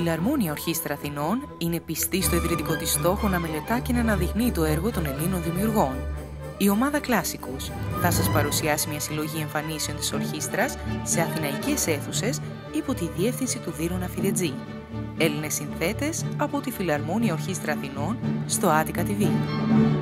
Φιλαρμόνια Ορχήστρα Αθηνών είναι πιστή στο ιδρυτικό της στόχο να μελετά και να αναδεικνύει το έργο των Ελλήνων δημιουργών. Η ομάδα Κλάσικους θα σας παρουσιάσει μια συλλογή εμφανίσεων της ορχήστρας σε αθηναϊκές αίθουσες υπό τη διεύθυνση του Δήρωνα Φιδετζή. Έλληνες συνθέτες από τη Φιλαρμόνια Ορχήστρα Αθηνών στο Attica TV.